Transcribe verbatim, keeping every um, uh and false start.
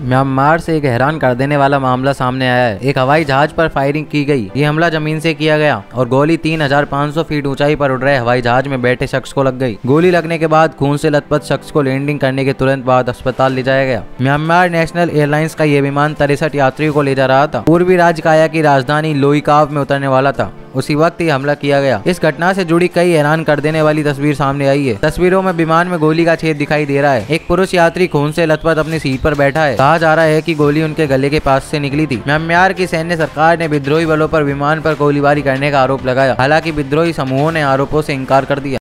Myanmar से एक हैरान कर देने वाला मामला सामने आया है। एक हवाई जहाज पर फायरिंग की गई। ये हमला जमीन से किया गया और गोली तीन हजार पाँच सौ फीट ऊंचाई पर उड़ रहे हवाई जहाज में बैठे शख्स को लग गई। गोली लगने के बाद खून से लथपथ शख्स को लैंडिंग करने के तुरंत बाद अस्पताल ले जाया गया। म्यांमार नेशनल एयरलाइंस का यह विमान तिरसठ यात्रियों को ले जा रहा था। पूर्वी राज्य काया की राजधानी लोईकाव में उतरने वाला था। उसी वक्त ही हमला किया गया। इस घटना से जुड़ी कई हैरान कर देने वाली तस्वीर सामने आई है। तस्वीरों में विमान में गोली का छेद दिखाई दे रहा है। एक पुरुष यात्री खून से लथपथ अपनी सीट पर बैठा है। कहा जा रहा है कि गोली उनके गले के पास से निकली थी। म्यांमार की सैन्य सरकार ने विद्रोही बलों पर विमान पर गोलीबारी करने का आरोप लगाया। हालांकि विद्रोही समूहों ने आरोपों से इनकार कर दिया।